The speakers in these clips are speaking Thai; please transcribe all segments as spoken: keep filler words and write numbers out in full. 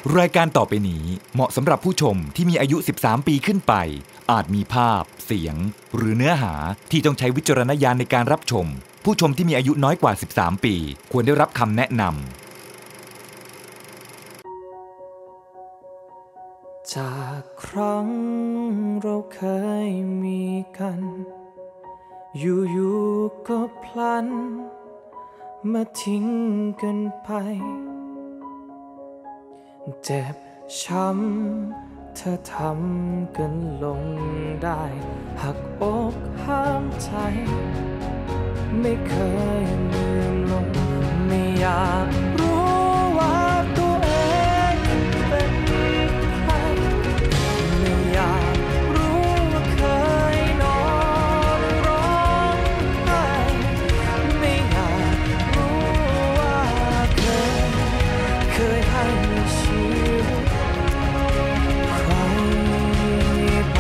รายการต่อไปนี้เหมาะสำหรับผู้ชมที่มีอายุสิบสามปีขึ้นไปอาจมีภาพเสียงหรือเนื้อหาที่ต้องใช้วิจารณญาณในการรับชมผู้ชมที่มีอายุน้อยกว่าสิบสามปีควรได้รับคำแนะนำจากครั้งเราเคยมีกันอยู่ๆก็พลันมาทิ้งกันไปเจ็บช้ำเธอทำกันลงได้หักอกห้ามใจไม่เคยลืมลงไม่อยากรู้ว่าตัวเองเป็นใครไม่อยากรู้ว่าเคยนอนร้องไห้ไม่อยากรู้ว่าเคยเคยให้ชีวิตใครไป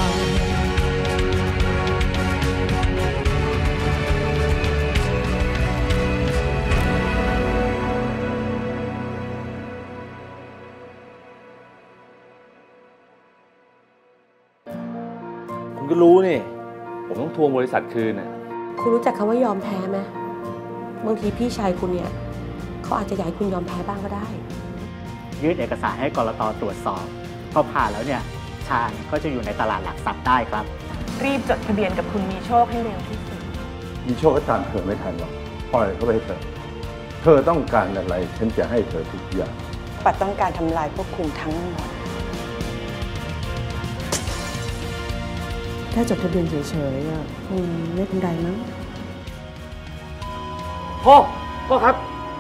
คุณก็รู้นี่ผมต้องทวงบริษัทคืนน่ะคุณรู้จักคำว่ายอมแพ้ไหมบางทีพี่ชายคุณเนี่ยเขาอาจจะอยากให้คุณยอมแพ้บ้างก็ได้ยื่นเอกสารให้กลต.ตรวจสอบพอผ่านแล้วเนี่ยชาญก็จะอยู่ในตลาดหลักทรัพย์ได้ครับรีบจดทะเบียนกับคุณมีโชคให้เร็วที่สุดมีโชคก็ตามเธอไม่ทันหรอกปล่อยเขาไปเถอะเธอต้องการอะไรฉันจะให้เธอทุกอย่างปัดต้องการทำลายพวกคุณทั้งหมดถ้าจดทะเบียนเฉยๆอ่ะคงไม่เป็นไรมั้งพ่อพ่อครับ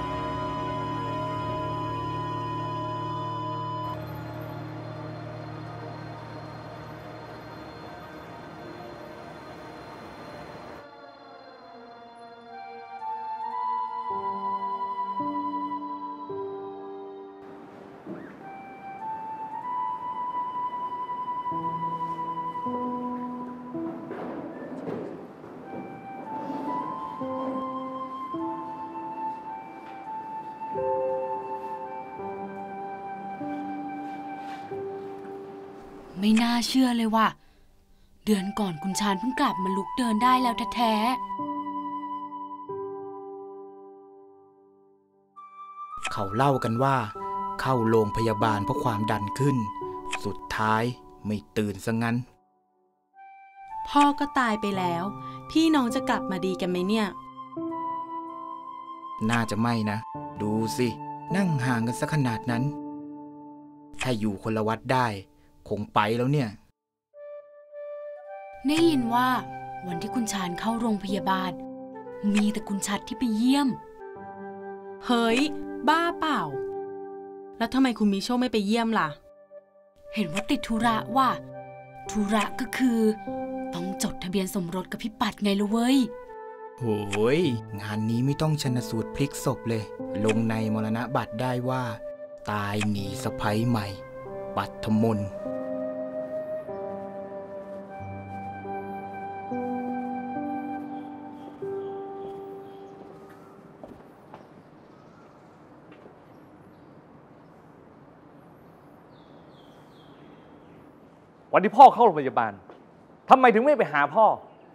ไม่น่าเชื่อเลยว่าเดือนก่อนคุณชาญเพิ่งกลับมาลุกเดินได้แล้วแท้ๆเขาเล่ากันว่าเข้าโรงพยาบาลเพราะความดันขึ้นสุดท้ายไม่ตื่นซะงั้นพ่อก็ตายไปแล้วพี่น้องจะกลับมาดีกันไหมเนี่ยน่าจะไม่นะดูสินั่งห่างกันสักขนาดนั้นถ้าอยู่คนละวัดได้คงไปแล้วเนี่ยได้ยินว่าวันที่คุณชาญเข้าโรงพยาบาลมีแต่คุณชัดที่ไปเยี่ยมเฮ้ยบ้าเปล่าแล้วทำไมคุณมีโชคไม่ไปเยี่ยมล่ะเห็นว่าติดธุระว่าธุระก็คือต้องจดทะเบียนสมรสกับพี่ปัดไงล่ะเว้ยโอ้ยงานนี้ไม่ต้องชันสูตรพลิกศพเลยลงในมรณบัตรได้ว่าตายหนีสะใภ้ใหม่ปัทมนวันที่พ่อเข้าโรงพยาบาลทำไมถึงไม่ไปหาพ่อ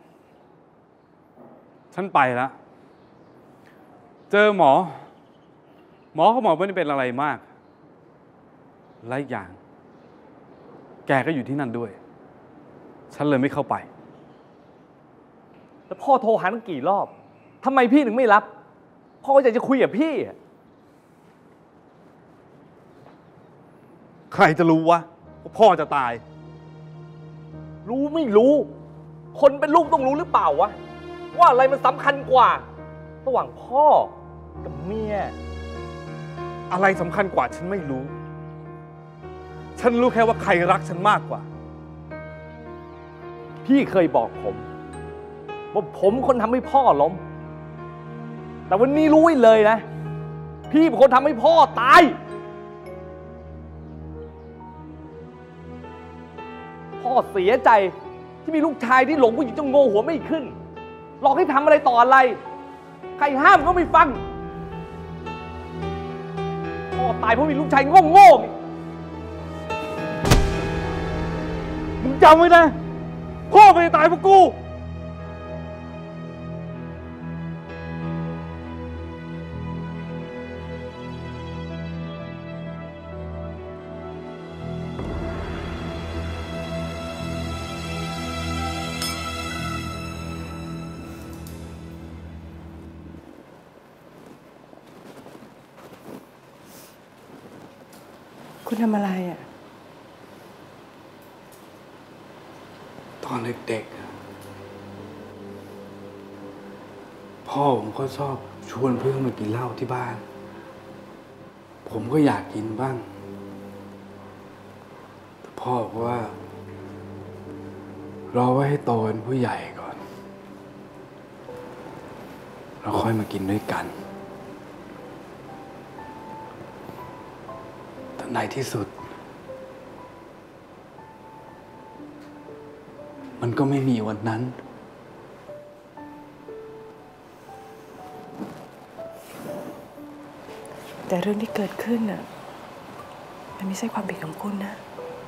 ฉันไปแล้วเจอหมอหมอเขาบอกว่าไม่เป็นอะไรมากและอีกอย่างแกก็อยู่ที่นั่นด้วยฉันเลยไม่เข้าไปแล้วพ่อโทรหาตั้งกี่รอบทำไมพี่ถึงไม่รับพ่อก็อยากจะคุยกับพี่ใครจะรู้วะว่าพ่อจะตายรู้ไม่รู้คนเป็นลูกต้องรู้หรือเปล่าวะว่าอะไรมันสำคัญกว่าระหว่างพ่อกับเมียอะไรสำคัญกว่าฉันไม่รู้ฉันรู้แค่ว่าใครรักฉันมากกว่าพี่เคยบอกผมว่าผมคนทำให้พ่อล้มแต่วันนี้รู้ไว้เลยนะพี่เป็นคนทำให้พ่อตายพ่อเสียใจที่มีลูกชายที่หลงผู้หญิงจนโง่หัวไม่ขึ้นหลอกให้ทำอะไรต่ออะไรใครห้ามก็ไม่ฟังพ่อตายเพราะมีลูกชายโง่ๆมึงจำไว้นะพ่อไม่ได้ตายเพราะกูคุณทำอะไรอ่ะตอนเด็กๆพ่อผมก็ชอบชวนเพื่อนมากินเหล้าที่บ้านผมก็อยากกินบ้างแต่พ่อบอกว่ารอไว้ให้โตเป็นผู้ใหญ่ก่อนเราค่อยมากินด้วยกันแต่ในที่สุดมันก็ไม่มีวันนั้นแต่เรื่องที่เกิดขึ้นน่ะมันไม่ใช่ความผิดของคุณนะ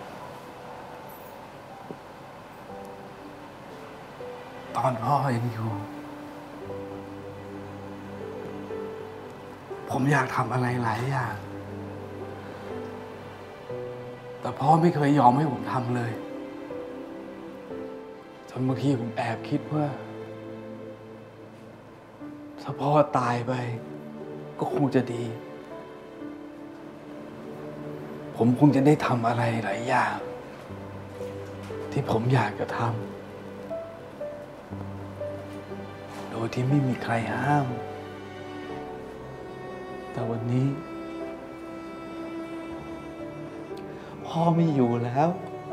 ตอนพ่อยังอยู่ผมอยากทำอะไรหลายอย่างแต่พ่อไม่เคยยอมให้ผมทำเลยจนบางทีผมแอบคิดว่าถ้าพ่อตายไปก็คงจะดีผมคงจะได้ทำอะไรหลายอย่างที่ผมอยากจะทำโดยที่ไม่มีใครห้ามแต่วันนี้พ่อไม่อยู่แล้ว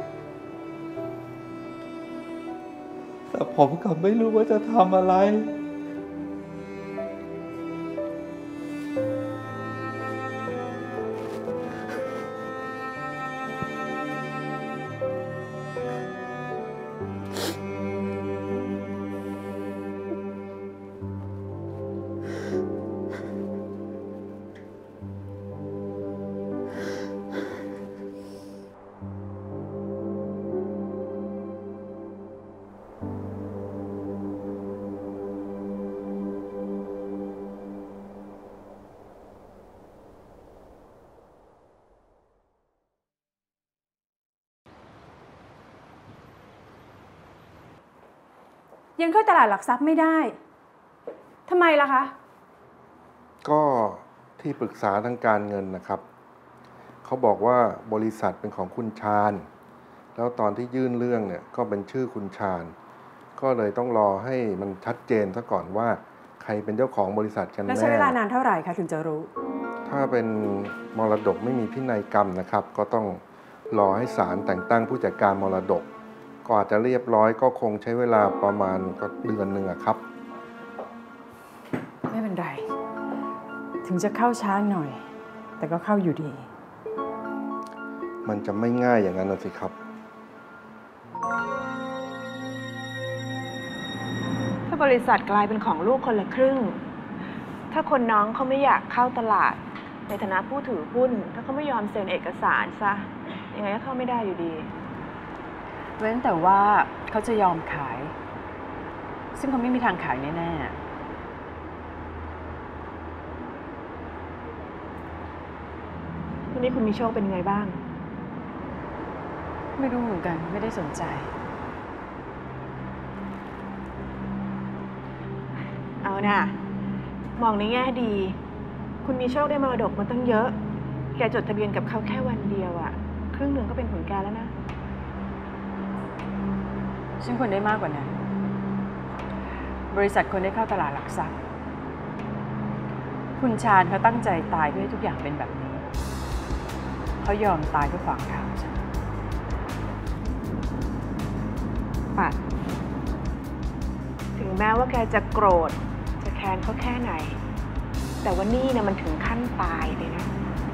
แต่ผมก็ไม่รู้ว่าจะทำอะไรยังเข้าตลาดหลักทรัพย์ไม่ได้ทำไมล่ะคะก็ที่ปรึกษาทางการเงินนะครับเขาบอกว่าบริษัทเป็นของคุณชาญแล้วตอนที่ยื่นเรื่องเนี่ยก็เป็นชื่อคุณชาญก็เลยต้องรอให้มันชัดเจนซะก่อนว่าใครเป็นเจ้าของบริษัทกันแน่แล้วใช้เวลานานเท่าไหร่คะถึงจะรู้ถ้าเป็นมรดกไม่มีพินัยกรรมนะครับก็ต้องรอให้ศาลแต่งตั้งผู้จัดการมรดกกว่าจะเรียบร้อยก็คงใช้เวลาประมาณก็เดือนหนึ่งครับไม่เป็นไรถึงจะเข้าช้าหน่อยแต่ก็เข้าอยู่ดีมันจะไม่ง่ายอย่างนั้นนะสิครับถ้าบริษัทกลายเป็นของลูกคนละครึ่งถ้าคนน้องเขาไม่อยากเข้าตลาดในฐานะผู้ถือหุ้นถ้าเขาไม่ยอมเซ็นเอกสารซะยังไงก็เข้าไม่ได้อยู่ดีเว้นแต่ว่าเขาจะยอมขายซึ่งเขาไม่มีทางขายแน่ๆวันนี้คุณมีโชคเป็นไงบ้างไม่รู้เหมือนกันไม่ได้สนใจเอาน่ะมองในแง่ดีคุณมีโชคได้มรดกมาตั้งเยอะแกจดทะเบียนกับเขาแค่วันเดียวอะครึ่งหนึ่งก็เป็นของแกแล้วนะฉันควรได้มากกว่านั้นบริษัทควรได้เข้าตลาดหลักทรัพย์คุณชาญเขาตั้งใจตายเพื่อให้ทุกอย่างเป็นแบบนี้เขายอมตายเพื่อขวางทางฉันปัดถึงแม้ว่าแกจะโกรธจะแค้นเขาแค่ไหนแต่ว่านี่เนี่ยมันถึงขั้นตายเลยนะ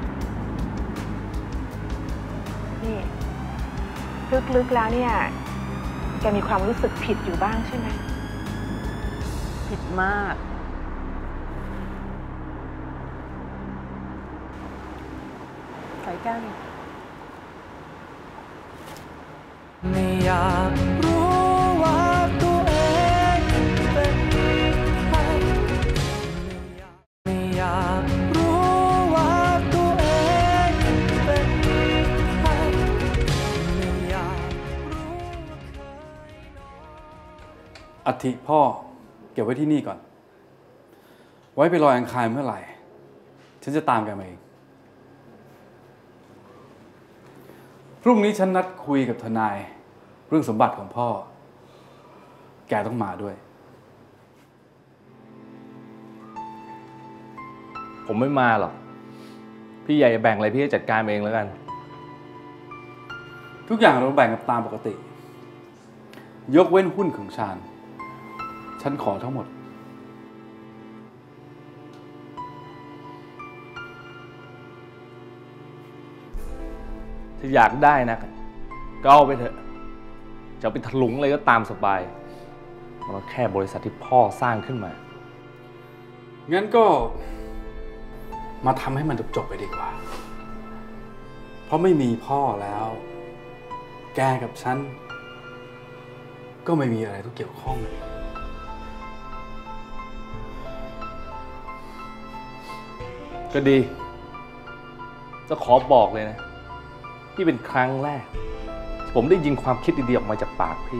นี่ลึกๆแล้วเนี่ยแกมีความรู้สึกผิดอยู่บ้างใช่ไหมผิดมากใส่แก้วนี่ไม่อยากรู้ว่าตัวเองเป็นใครไม่อยากรู้ว่าตัวเองเป็นใครไม่อยากรู้ว่าเคยนอนอัฐิพ่อเก็บไว้ที่นี่ก่อน ไว้ไปลอยอังคารเมื่อไหร่ฉันจะตามแกมาเองพรุ่งนี้ฉันนัดคุยกับทนายเรื่องสมบัติของพ่อแกต้องมาด้วยผมไม่มาหรอกพี่ใหญ่จะแบ่งอะไรพี่จะจัดการเองแล้วกันทุกอย่างเราแบ่งกันตามปกติยกเว้นหุ้นของชาญฉันขอทั้งหมดถ้าอยากได้นะก็เอาไปเถอะจะไปถลุงอะไรก็ตามสบายมันแค่บริษัทที่พ่อสร้างขึ้นมางั้นก็มาทำให้มันจบๆไปดีกว่าเพราะไม่มีพ่อแล้วแกกับฉันก็ไม่มีอะไรต้องเกี่ยวข้องก็ดีจะขอบอกเลยนะนี่เป็นครั้งแรกผมได้ยินความคิดดีๆออกมาจากปากพี่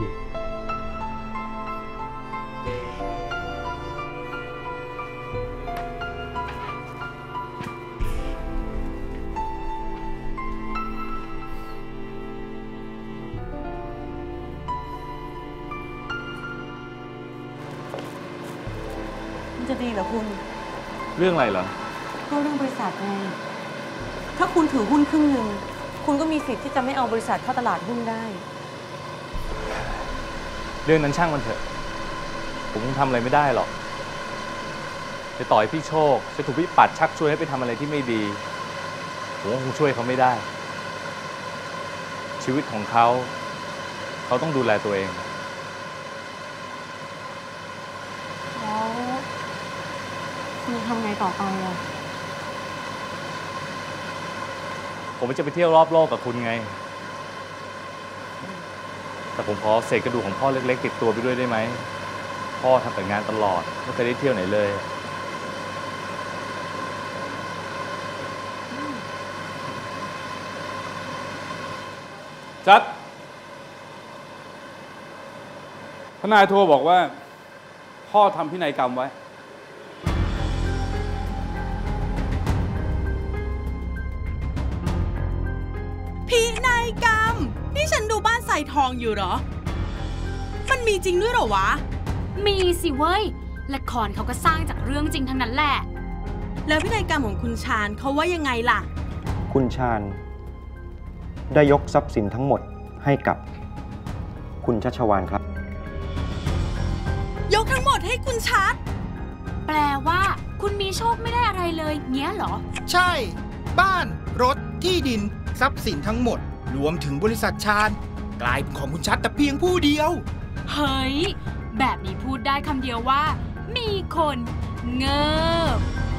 มันจะดีเหรอคุณเรื่องอะไรเหรอก็เรื่องบริษัทไงถ้าคุณถือหุ้นครึ่งหนึ่งคุณก็มีสิทธิ์ที่จะไม่เอาบริษัทเข้าตลาดหุ้นได้เรื่องนั้นช่างมันเถอะผมคงทำอะไรไม่ได้หรอกจะต่อยพี่โชคจะถูกพี่ปัดชักชวนให้ไปทำอะไรที่ไม่ดีผมคงช่วยเขาไม่ได้ชีวิตของเขาเขาต้องดูแลตัวเองแล้วคุณทำไงต่อไปอ่ะผมจะไปเที่ยวรอบโลกกับคุณไงแต่ผมขอเศษกระดูกของพ่อเล็กๆติดตัวไปด้วยได้ไหมพ่อทำแต่งานตลอดไม่เคยได้เที่ยวไหนเลยจัดทนายโทรบอกว่าพ่อทำพินัยกรรมไว้พินัยกรรมนี่ฉันดูบ้านใส่ทองอยู่เหรอมันมีจริงด้วยเหรอวะมีสิเว้ยละครเขาก็สร้างจากเรื่องจริงทั้งนั้นแหละแล้วพินัยกรรมของคุณชาญเขาว่ายังไงล่ะคุณชาญได้ยกทรัพย์สินทั้งหมดให้กับคุณชัชวาลครับยกทั้งหมดให้คุณชัดแปลว่าคุณมีโชคไม่ได้อะไรเลยเงี้ยเหรอใช่บ้านรถที่ดินทรัพย์สินทั้งหมดรวมถึงบริษัทชาญกลายเป็นของคุณชัดแต่เพียงผู้เดียวเฮ้ยแบบนี้พูดได้คำเดียวว่ามีคนเงิบ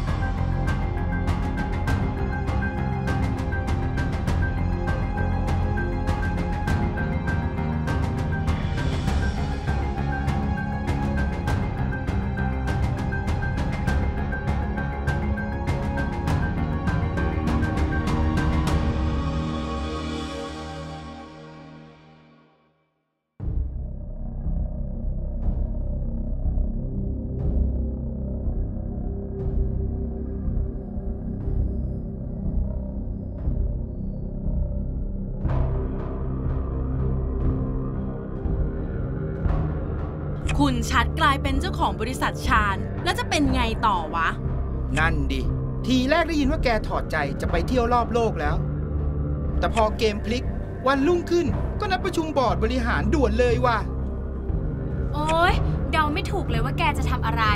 คุณชัดกลายเป็นเจ้าของบริษัทชาญแล้วจะเป็นไงต่อวะนั่นดิทีแรกได้ยินว่าแกถอดใจจะไปเที่ยวรอบโลกแล้วแต่พอเกมพลิกวันรุ่งขึ้นก็นัดประชุมบอร์ดบริหารด่วนเลยว่ะโอ๊ยเดาไม่ถูกเลยว่าแกจะทำอะไร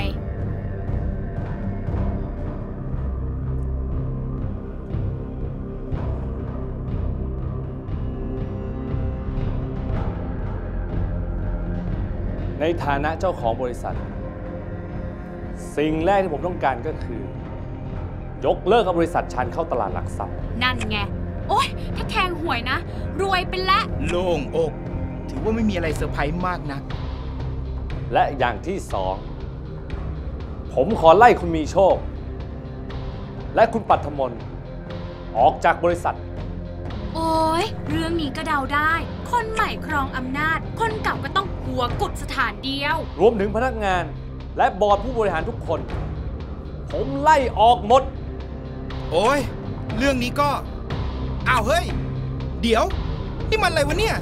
ในฐานะเจ้าของบริษัทสิ่งแรกที่ผมต้องการก็คือยกเลิกกับบริษัทชาญเข้าตลาดหลักทรัพย์นั่นไงโอ๊ยถ้าแทงหวยนะรวยเป็นละโล่งอกถือว่าไม่มีอะไรเซอร์ไพรส์มากนักและอย่างที่สองผมขอไล่คุณมีโชคและคุณปัทมนออกจากบริษัทโอ้ยเรื่องนี้ก็เดาได้คนใหม่ครองอำนาจคนเก่าก็ต้องหัวกุดสถานเดียวรวมถึงพนักงานและบอร์ดผู้บริหารทุกคนผมไล่ออกหมดโอ้ยเรื่องนี้ก็อ้าวเฮ้ยเดี๋ยวนี่มันอะไรวะเนี่ย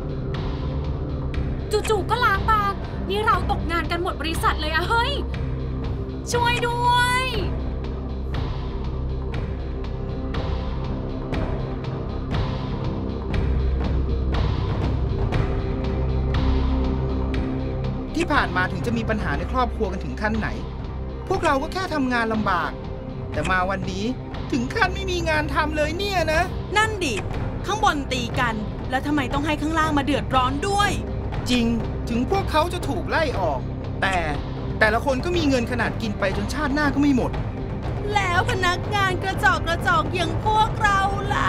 จู่ๆก็ล้างบางนี่เราตกงานกันหมดบริษัทเลยอะเฮ้ยช่วยด้วยที่ผ่านมาถึงจะมีปัญหาในครอบครัวกันถึงขั้นไหนพวกเราก็แค่ทำงานลำบากแต่มาวันนี้ถึงขั้นไม่มีงานทำเลยเนี่ยนะนั่นดิข้างบนตีกันแล้วทำไมต้องให้ข้างล่างมาเดือดร้อนด้วยจริงถึงพวกเขาจะถูกไล่ออกแต่แต่ละคนก็มีเงินขนาดกินไปจนชาติหน้าก็ไม่หมดแล้วพนักงานกระจอกกระจอกอย่างพวกเราล่ะ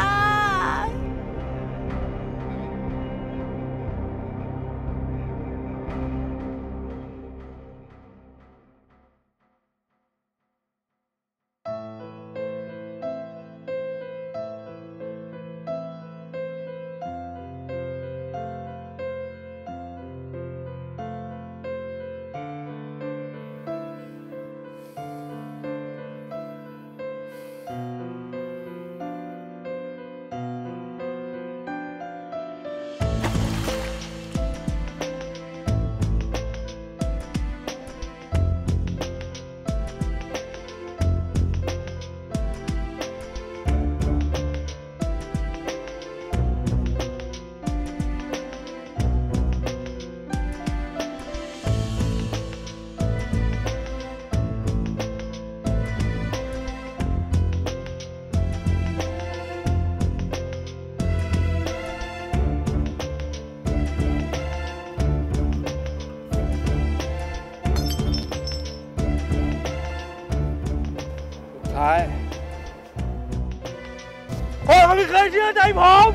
พ่อเขาไม่เคยเชื่อใจผม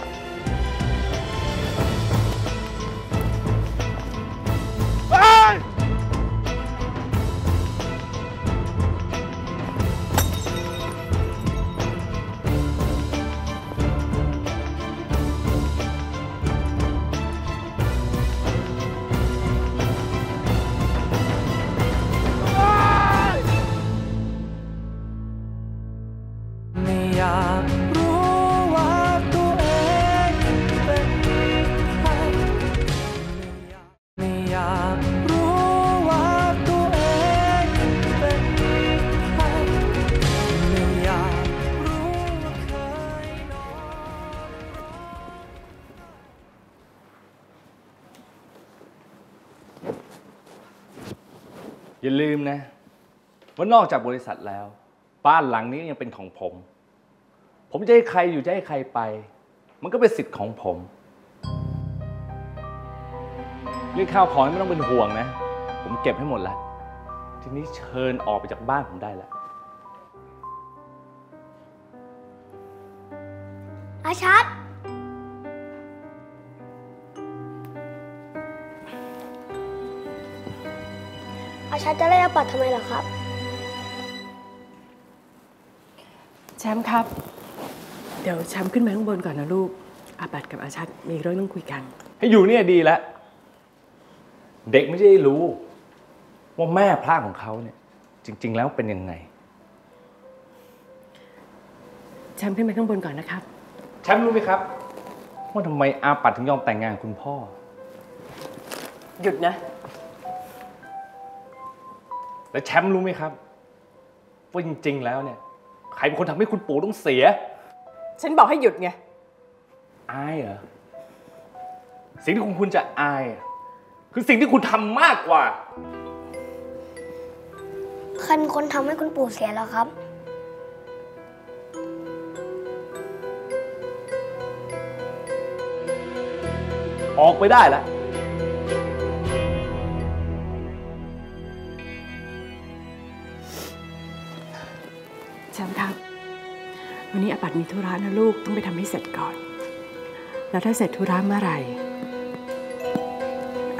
ไปอย่าลืมนะว่านอกจากบริษัทแล้วบ้านหลังนี้ยังเป็นของผมผมจะให้ใครอยู่จะให้ใครไปมันก็เป็นสิทธิ์ของผมเรื่องข้าวของไม่ต้องเป็นห่วงนะผมเก็บให้หมดแล้วทีนี้เชิญออกไปจากบ้านผมได้แล้วอาชัดอาชัดจะไล่อาปัดทำไมล่ะครับแชมป์ครับเดี๋ยวแชมป์ขึ้นมาข้างบนก่อนนะลูกอาปัดกับอาชัดมีเรื่องต้องคุยกันให้อยู่เนี่ยดีแล้วเด็กไม่ได้รู้ว่าแม่พระของเขาเนี่ยจริงๆแล้วเป็นยังไงแชมป์ขึ้นไปข้างบนก่อนนะครับแชมป์รู้ไหมครับว่าทำไมอาปัดถึงยอมแต่งงานกับคุณพ่อหยุดนะและแชมป์รู้ไหมครับว่าจริงๆแล้วเนี่ยใครเป็นคนทำให้คุณปู่ต้องเสียฉันบอกให้หยุดไงอายเหรอสิ่งที่คุณคุณจะอายคือสิ่งที่คุณทำมากกว่าใครเป็นคนทำให้คุณปู่เสียแล้วครับออกไปได้แล้วแชมป์ครับวันนี้อาปัดมีธุระนะลูกต้องไปทำให้เสร็จก่อนแล้วถ้าเสร็จธุระเมื่อไหร่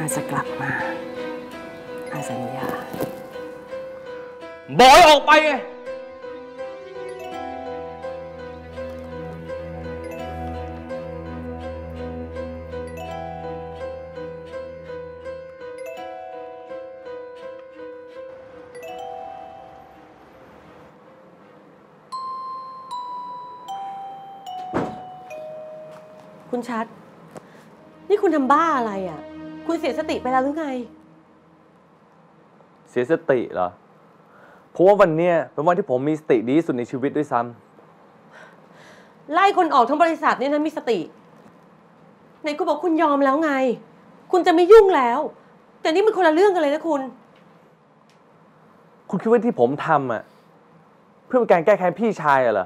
อาจะกลับมาอาสัญญาบอยออกไปไงคุณชัดนี่คุณทำบ้าอะไรอ่ะคุณเสียสติไปแล้วหรือไงเสียสติเหรอเพราะว่าวันเนี้ยเป็นวันที่ผมมีสติดีที่สุดในชีวิตด้วยซ้ำไล่คนออกทั้งบริษัทเนี่ยนะมีสติไหนคุณบอกคุณยอมแล้วไงคุณจะไม่ยุ่งแล้วแต่นี่มันคนละเรื่องกันเลยนะคุณคุณคิดว่าที่ผมทำอ่ะเพื่อเป็นการแก้แค้นพี่ชายอะเหรอ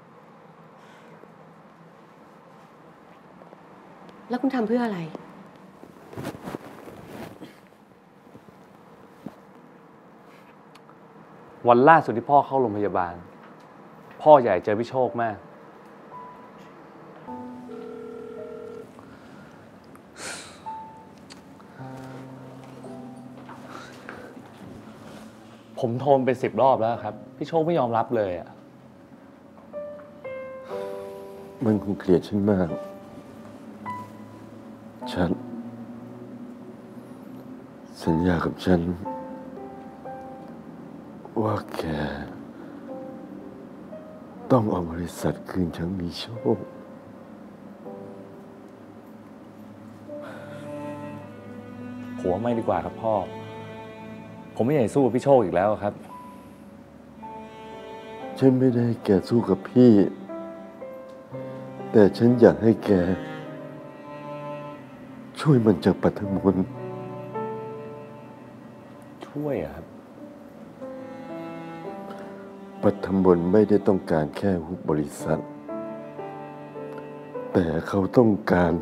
แล้วคุณทำเพื่ออะไรวันล่าสุดที่พ่อเข้าโรงพยาบาลพ่อใหญ่เจอพี่โชคมากผมโทรไปสิบรอบแล้วครับพี่โชคไม่ยอมรับเลยอ่ะมันคงเกลียดฉันมากฉันสัญญากับฉันว่าแกต้องเอาบริษัทคืนฉันมีโชคผมว่าไม่ดีกว่าครับพ่อผมไม่อยากสู้กับพี่โชคอีกแล้วครับฉันไม่ได้ให้แกสู้กับพี่แต่ฉันอยากให้แกช่วยมันจากปัทมนต์ช่วยอะครับปัทมนต์ไม่ได้ต้องการแค่หุบบริษัทแต่เขาต้องการ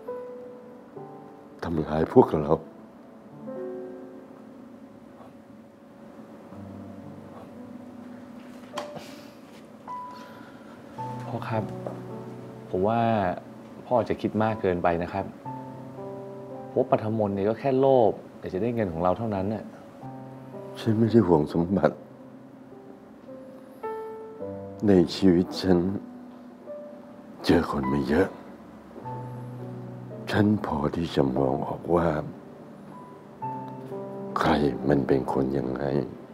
ทำลายพวกเราพ่อครับผมว่าพ่อจะคิดมากเกินไปนะครับเพราะปัทมนต์เนี่ยก็แค่โลภแต่จะได้เงินของเราเท่านั้นน่ะฉันไม่ได้ห่วงสมบัติในชีวิตฉันเจอคนไม่เยอะฉันพอที่จะมองออกว่าใครมันเป็นคนยังไง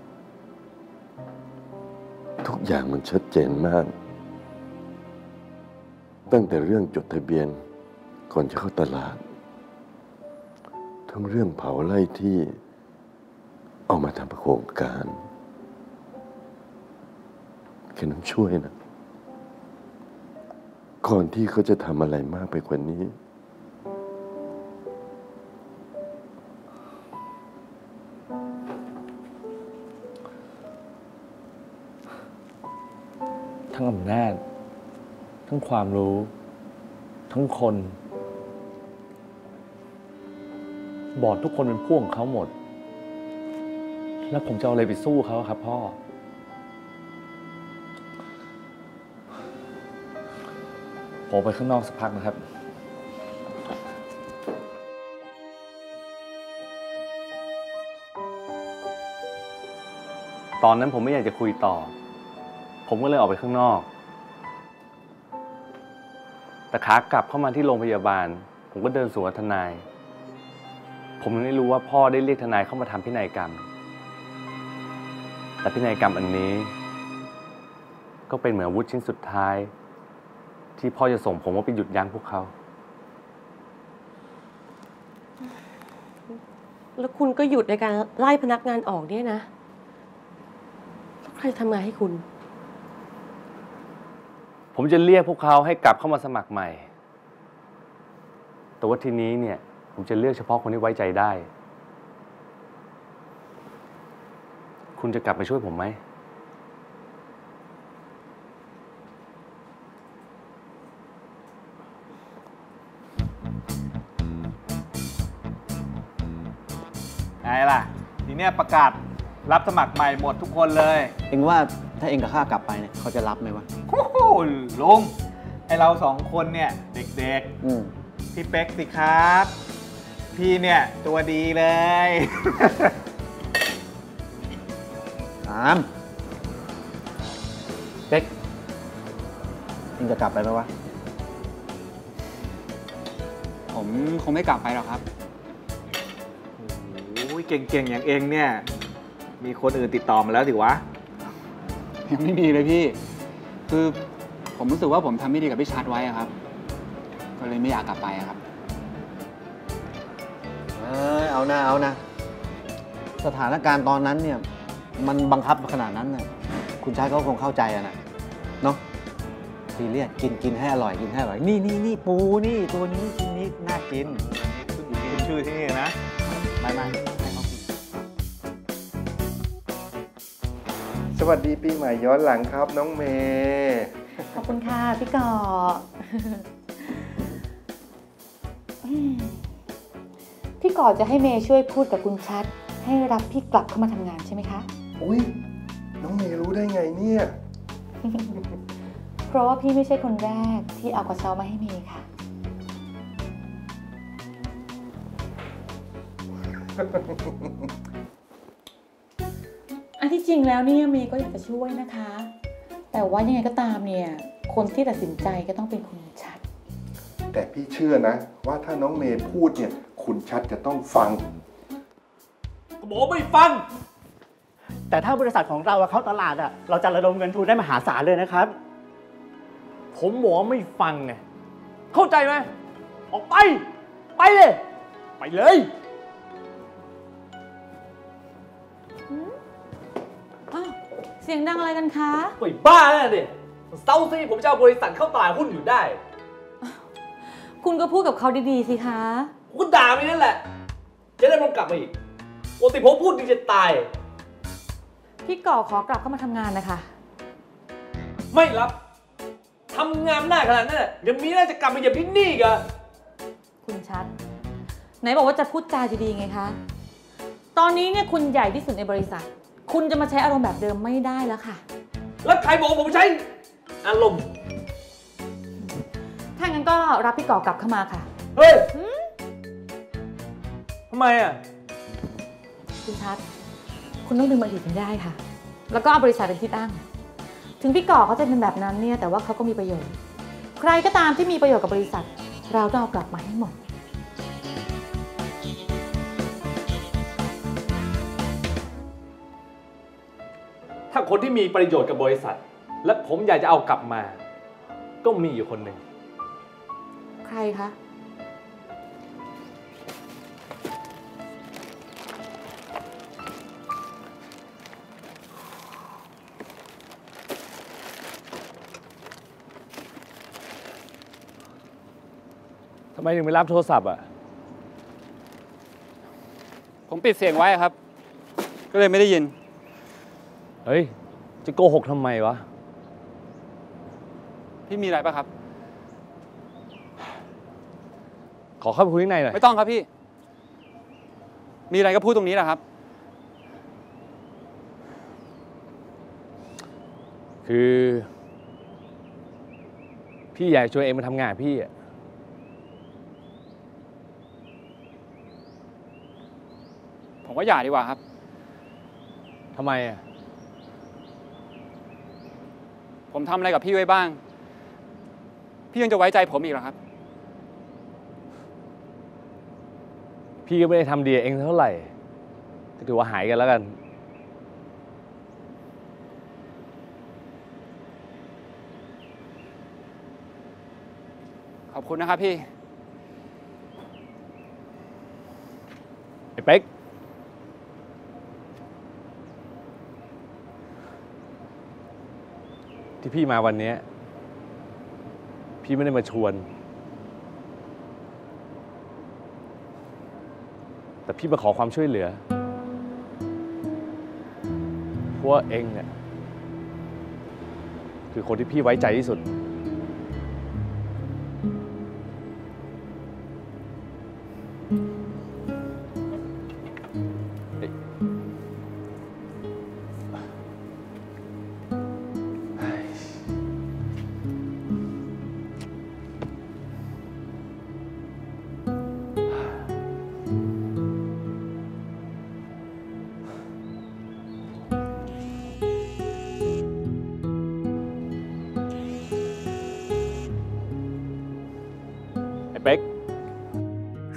ทุกอย่างมันชัดเจนมากตั้งแต่เรื่องจดทะเบียนก่อนจะเข้าตลาดทั้งเรื่องเผาไร่ที่เอามาทำโครงการแค่นั้นช่วยนะก่อนที่เขาจะทำอะไรมากไปกว่านี้ทั้งอำนาจทั้งความรู้ทั้งคนบอดทุกคนเป็นพวกของเขาหมดแล้วผมจะเอาอะไรไปสู้เขาครับพ่อผมไปข้างนอกสักพักนะครับตอนนั้นผมไม่อยากจะคุยต่อผมก็เลยออกไปข้างนอกแต่ขากลับเข้ามาที่โรงพยาบาลผมก็เดินสวนกับทนายผมไม่รู้ว่าพ่อได้เรียกทนายเข้ามาทำพินัยกรรมแต่พินัยกรรมอันนี้ก็เป็นเหมือนอาวุธชิ้นสุดท้ายที่พ่อจะส่งผมว่าไปหยุดยั้งพวกเขาแล้วคุณก็หยุดในการไล่พนักงานออกเนี่ยนะแล้วใครทำงานให้คุณผมจะเรียกพวกเขาให้กลับเข้ามาสมัครใหม่แต่ว่าทีนี้เนี่ยผมจะเลือกเฉพาะคนที่ไว้ใจได้คุณจะกลับมาช่วยผมไหมไงล่ะทีเนี้ยประกาศรับสมัครใหม่หมดทุกคนเลยเองว่าถ้าเองกับข้ากลับไปเนี่ยเขาจะรับไหมวะโอ้โหลุงไอเราสองคนเนี่ยเด็กๆพี่เป๊กสิครับพี่เนี่ยตัวดีเลยอามเป๊กมึงจะกลับไปไหมวะผมคงไม่กลับไปหรอกครับโอ้ยเก่งๆอย่างเองเนี่ยมีคนอื่นติดต่อมาแล้วดิวะยังไม่มีเลยพี่ คือผมรู้สึกว่าผมทำไม่ดีกับพี่ชัดไว้อะครับ ก็เลยไม่อยากกลับไปอะครับเออเอานะเอานะสถานการณ์ตอนนั้นเนี่ยมันบังคับขนาดนั้นน่ะคุณชายเขาคงเข้าใจอะนะเนาะซีเรียสกินกินให้อร่อยกินให้อร่อยนี่นี่นี่ปูนี่ตัวนี้ชิ้นนี้น่ากินคุณชื่อที่นี่นะไม่ไม่ให้เขากินสวัสดีปีใหม่ย้อนหลังครับน้องเมย์ขอบคุณค่ะพี่ก่อพี่ก่อจะให้เมย์ช่วยพูดกับคุณชัดให้รับพี่กลับเข้ามาทำงานใช่ไหมคะอุ้ยน้องเมย์รู้ได้ไงเนี่ยเพราะว่าพี่ไม่ใช่คนแรกที่เอากระเช้ามาให้เมย์ค่ะ อันที่จริงแล้วเนี่ยเมย์ก็อยากจะช่วยนะคะ แต่ว่ายังไงก็ตามเนี่ยคนที่ตัดสินใจก็ต้องเป็นคุณชัดแต่พี่เชื่อนะว่าถ้าน้องเมย์พูดเนี่ยคุณชัดจะต้องฟังก็บอกไม่ฟังแต่ถ้าบริษัทของเราเข้าตลาดอะเราจะระดมเงินทุนได้มหาศาลเลยนะครับผมหมอไม่ฟังไงเข้าใจไหมออกไปไปเลยไปเลยเสียงดังอะไรกันคะโอ้ยบ้าแน่ดิเซาซี่ผมจะเอาบริษัทเข้าตลาดหุ้นอยู่ได้คุณก็พูดกับเขาดีๆสิคะผมก็ด่าไปนั่นแหละจะได้มันกลับมาอีกปกติผมพูดดีจะตายพี่ก่อขอกลับเข้ามาทำงานนะคะไม่รับทำงานหน้าขนาดนั้นยังมีน่าจะกลับมาเหยียบที่นี่อีกอะคุณชัดไหนบอกว่าจะพูดจาดีๆไงคะตอนนี้เนี่ยคุณใหญ่ที่สุดในบริษัทคุณจะมาใช้อารมณ์แบบเดิมไม่ได้แล้วค่ะแล้วใครบอกผมใช้อารมณ์ถ้างั้นก็รับพี่ก่อกลับเข้ามาค่ะเฮ้ยทำไมอะคุณชัดคุณต้องดึงมาอยู่ถึงได้ค่ะแล้วก็เอาบริษัทเป็นที่ตั้งถึงพี่ก่อเขาจะเป็นแบบนั้นเนี่ยแต่ว่าเขาก็มีประโยชน์ใครก็ตามที่มีประโยชน์กับบริษัทเราต้องเอากลับมาให้หมดถ้าคนที่มีประโยชน์กับบริษัทและผมอยากจะเอากลับมาก็มีอยู่คนหนึ่งใครคะทำไมถึงไม่รับโทรศัพท์อ่ะผมปิดเสียงไว้ครับก็เลยไม่ได้ยินเฮ้ยจะโกหกทำไมวะพี่มีอะไรป่ะครับขอเข้าไปคุยข้างในหน่อยไม่ต้องครับพี่มีอะไรก็พูดตรงนี้แหละครับคือพี่อยากชวนเองมาทำงานพี่อ่ะผมว่าอย่าดีกว่าครับทำไมอ่ะผมทำอะไรกับพี่ไว้บ้างพี่ยังจะไว้ใจผมอีกเหรอครับพี่ก็ไม่ได้ทำดีเองเท่าไหร่ก็ถือว่าหายกันแล้วกันขอบคุณนะครับพี่ไอ้เป๊กที่พี่มาวันนี้พี่ไม่ได้มาชวนแต่พี่มาขอความช่วยเหลือเพราะว่าเองเนี่ยคือคนที่พี่ไว้ใจที่สุด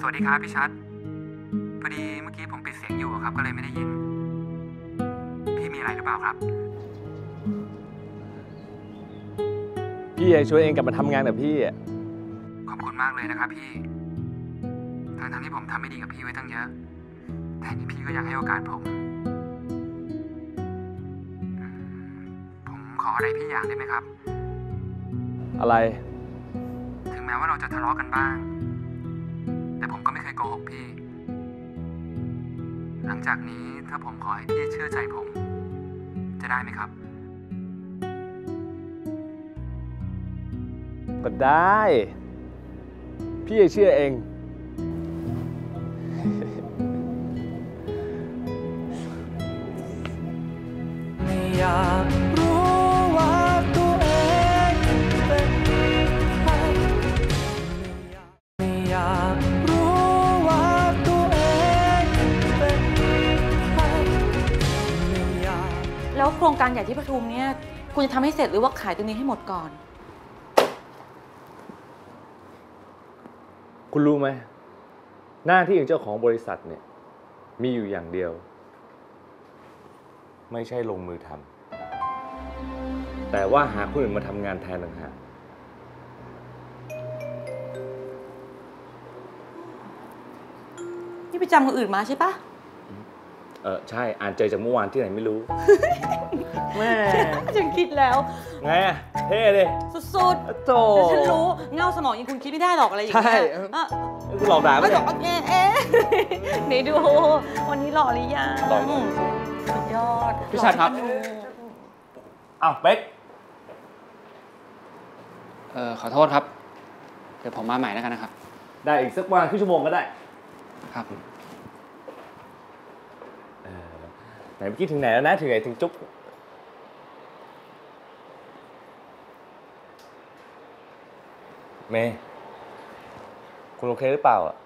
สวัสดีครับพี่ชัดพอดีเมื่อกี้ผมปิดเสียงอยู่ครับก็เลยไม่ได้ยินพี่มีอะไรหรือเปล่าครับพี่จะช่วยเองกลับมาทำงานกับพี่อ่ะขอบคุณมากเลยนะครับพี่ทั้งทั้งที่ผมทำไม่ดีกับพี่ไว้ตั้งเยอะแต่นี่พี่ก็อยากให้โอกาสผมผมขออะไรพี่อย่างได้ไหมครับอะไรถึงแม้ว่าเราจะทะเลาะกันบ้างแต่ผมก็ไม่เคยโกหกพี่หลังจากนี้ถ้าผมขอให้พี่เชื่อใจผมจะได้ไหมครับก็ได้ พี่จะเชื่อเองไม่อยากรู้ว่าตัวเองเป็นใครไม่อยากรู้ว่าตัวเองเป็นใครไม่อยากแล้วโครงการใหญ่ที่ปทุมเนี่ยคุณจะทำให้เสร็จหรือว่าขายตรงนี้ให้หมดก่อนคุณรู้ไหมหน้าที่ของเจ้าของบริษัทเนี่ยมีอยู่อย่างเดียว ไม่ใช่ลงมือทำแต่ว่าหาคนอื่นมาทำงานแทนต่างหากนี่ไปจำคนอื่นมาใช่ปะเออใช่อ่านใจจากเมื่อวานที่ไหนไม่รู้แม่ฉันคิดแล้วไงอะเท่เลยสุดๆโธ่ฉันรู้เงาสมองยังคุณคิดไม่ได้หรอกอะไรอย่างเงี้ยใช่คุณหลอกด่าไหมไม่หรเนี่อย กเอ๊ะเอ๊ะไหนดูวันนี้หล่อหรือยังหล่อสุดยอดพี่ชัดครับอ้าวเป๊กเออขอโทษครับ เดี๋ยวผมมาใหม่แล้วกันนะครับได้อีกสักวันครึ่งชั่วโมงก็ได้ครับเออไหนเมื่อกี้ถึงไหนแล้วนะถึงไหนถึงจุ๊บเมย์คุณโอเคหรือเปล่าอ่ะ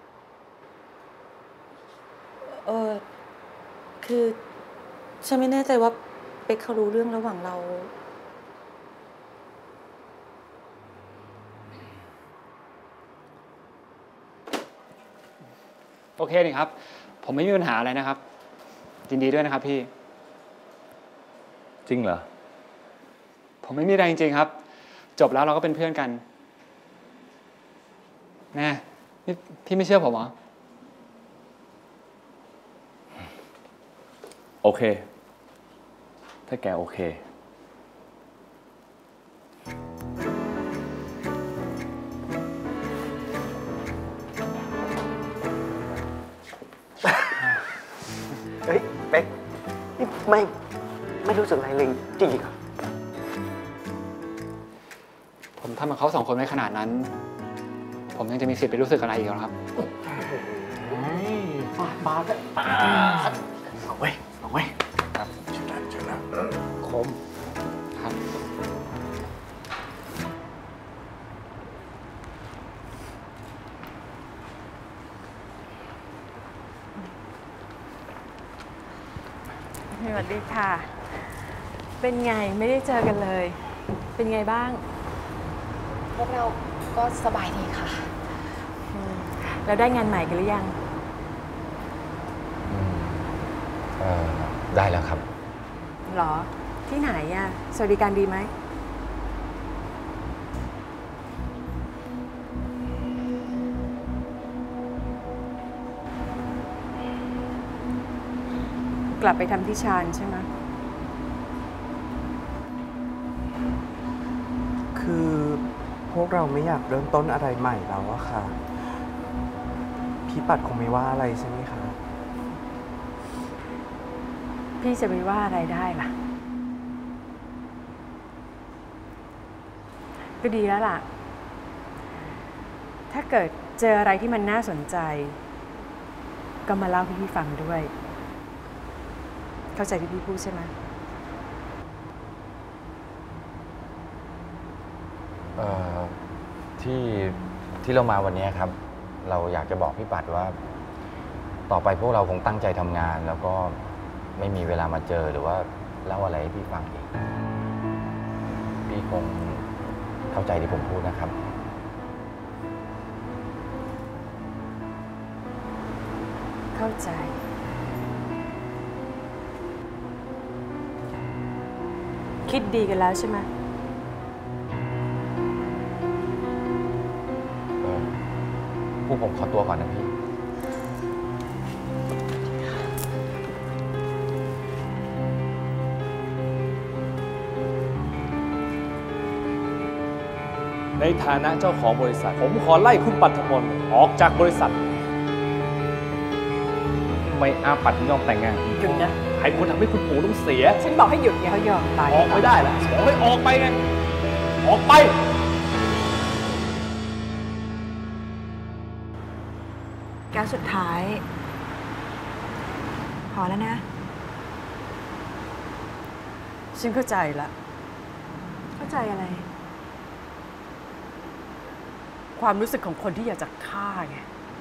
เออคือฉันไม่แน่ใจว่าเป๊กเขารู้เรื่องระหว่างเราโอเคนี่ครับ ผมไม่มีปัญหาอะไรนะครับยินดีด้วยนะครับพี่จริงเหรอผมไม่มีอะไรจริงๆครับ จบแล้วเราก็เป็นเพื่อนกันแน่นี่พี่ไม่เชื่อผมเหรอโอเค ถ้าแกโอเคเฮ้ยเป๊กนี่ไม่ไม่รู้สึกอะไรเลยจริงๆครับผมทำกับเขาสองคนไว้ขนาดนั้น ผมยังจะมีสิทธิ์ไปรู้สึกอะไรอีกเหรอครับฟาดบาสเลยเอาไว้เอาไว้ครับเชิญแล้วเชิญแล้วคมครับสวัสดีค่ะ เป็นไงไม่ได้เจอกันเลย เป็นไงบ้างพวกเราก็สบายดีค่ะแล้วได้งานใหม่กันหรือยังเอ่อได้แล้วครับหรอ ที่ไหนอ่ะ สวัสดิการดีไหม กลับไปทำที่ชานใช่ไหมคือพวกเราไม่อยากเริ่มต้นอะไรใหม่แล้วอะค่ะ พี่ปัดคงไม่ว่าอะไรใช่ไหมคะพี่จะไปว่าอะไรได้ล่ะ ก็ดีแล้วล่ะ ถ้าเกิดเจออะไรที่มันน่าสนใจ ก็มาเล่าให้พี่ฟังด้วย เข้าใจที่พี่พูดใช่ไหมเอ่อที่ที่เรามาวันนี้ครับ เราอยากจะบอกพี่ปัดว่า ต่อไปพวกเราคงตั้งใจทำงาน แล้วก็ไม่มีเวลามาเจอหรือว่าเล่าอะไรให้พี่ฟังอีกพี่คงเข้าใจที่ผมพูดนะครับเข้าใจคิดดีกันแล้วใช่ไหมพวกผมขอตัวก่อนนะพี่ในฐานะเจ้าของบริษัทผมขอไล่คุณปัทมนออกจากบริษัทไม่อาปัดถึงยอมแต่งงานหยุดนะใครคนทำให้คุณปู่ต้องเสียฉันบอกให้หยุดไงเขายอมตายออกไม่ได้ละบอกให้ออกไปไงออกไปแก้วสุดท้ายพอแล้วนะฉันเข้าใจละเข้าใจอะไรความรู้สึกของคนที่อยากจะฆ่าไง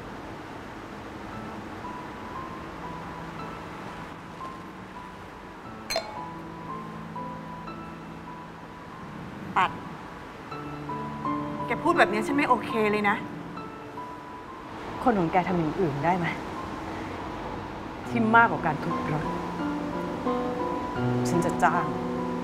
ปัดแกพูดแบบนี้ฉันไม่โอเคเลยนะคนของแกทำอย่างอื่นได้ไหมที่มากกว่าการทุบรถฉันจะจ้าง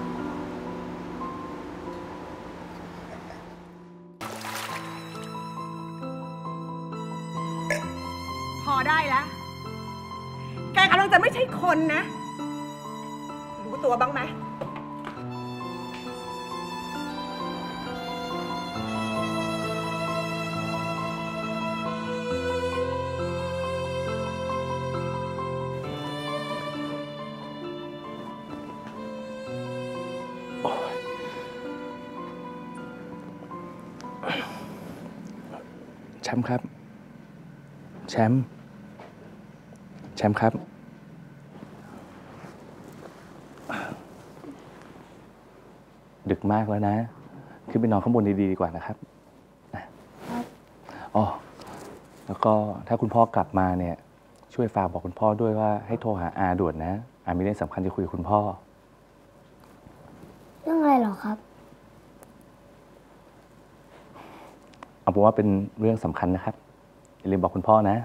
พอได้แล้วแกกำลังจะไม่ใช่คนนะรู้ตัวบ้างไหมแชมป์ครับแชมป์แชมป์ครับดึกมากแล้วนะขึ้นไปนอนข้างบนดีๆดีกว่านะครับอ๋อแล้วก็ถ้าคุณพ่อกลับมาเนี่ยช่วยฝากบอกคุณพ่อด้วยว่าให้โทรหาอาด่วนนะอามีเรื่องสำคัญจะคุยกับคุณพ่อเรื่องอะไรหรอครับเอาเป็นว่าเป็นเรื่องสำคัญนะครับอย่าลืมบอกคุณพ่อนะ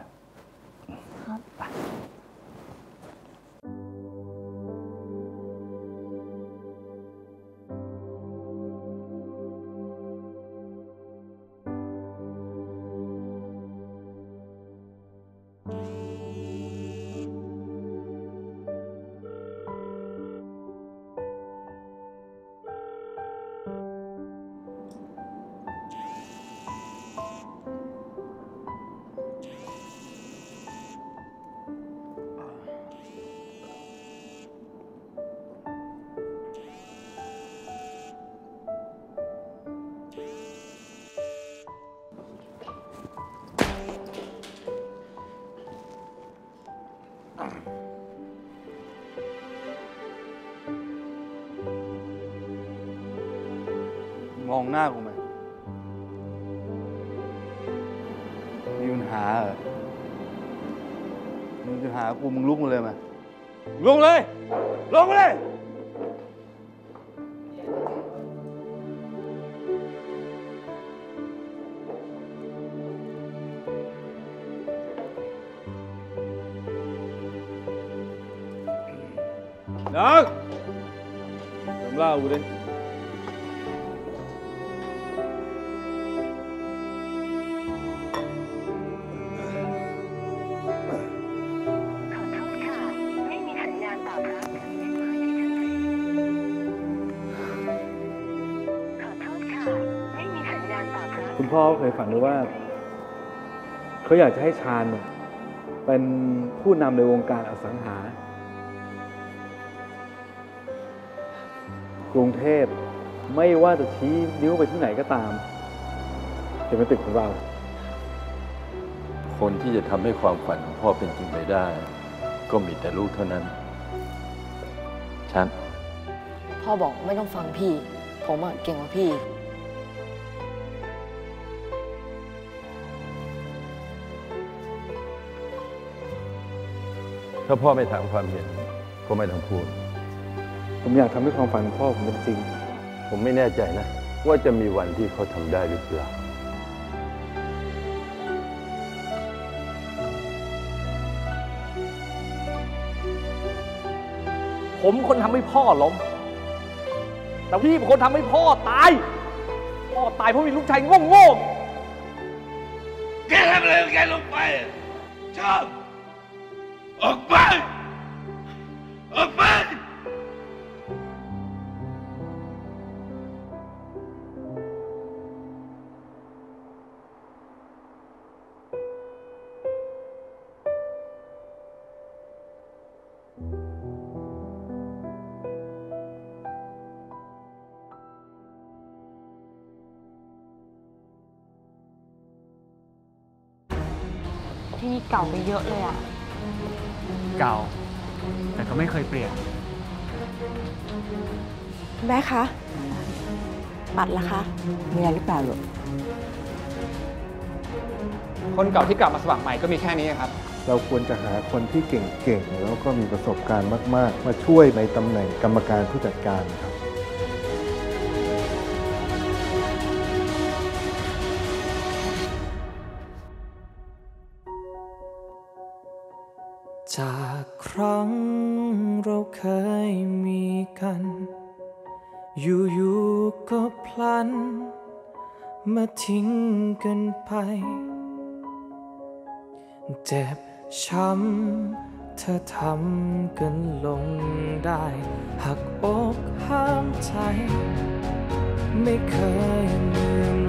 มองหน้ากูไหมมีปัญหาเหรอมึงจะหากูมึงลุกมาเลยไหมลุกเลยลุกมาเลยนักจำเล่ากูดิคุณพ่อเคยฝันด้วยว่าเขาอยากจะให้ชาญเนี่ยเป็นผู้นำในวงการอสังหากรุงเทพไม่ว่าจะชี้นิ้วไปที่ไหนก็ตามจะเป็นตึกของเราคนที่จะทำให้ความฝันของพ่อเป็นจริงไปได้ก็มีแต่ลูกเท่านั้นชัดพ่อบอกไม่ต้องฟังพี่ผมอะเก่งกว่าพี่ถ้าพ่อไม่ถามความเห็นก็ไม่ต้องพูดผมอยากทำให้ความฝันของพ่อผมเป็นจริงผมไม่แน่ใจนะว่าจะมีวันที่เขาทำได้หรือเปล่าผมคนทำให้พ่อล้มแต่พี่เป็นคนทำให้พ่อตายพ่อตายเพราะมีลูกชายโง่ๆแกทำอะไรของแกลงไปชอบออกไปออกไปที่นี่เก่าไปเยอะเลยอ่ะเก่า แต่ก็ไม่เคยเปลี่ยนแม่คะบัตรละคะมีอะไรหรือเปล่าลูกคนเก่าที่กลับมาสมัครใหม่ก็มีแค่นี้ครับเราควรจะหาคนที่เก่งๆแล้วก็มีประสบการณ์มากๆมาช่วยในตำแหน่งกรรมการผู้จัดการครับจากครั้งเราเคยมีกันอยู่ๆก็พลันมาทิ้งกันไปเจ็บช้ำเธอทำกันลงได้หักอกห้ามใจไม่เคยลืม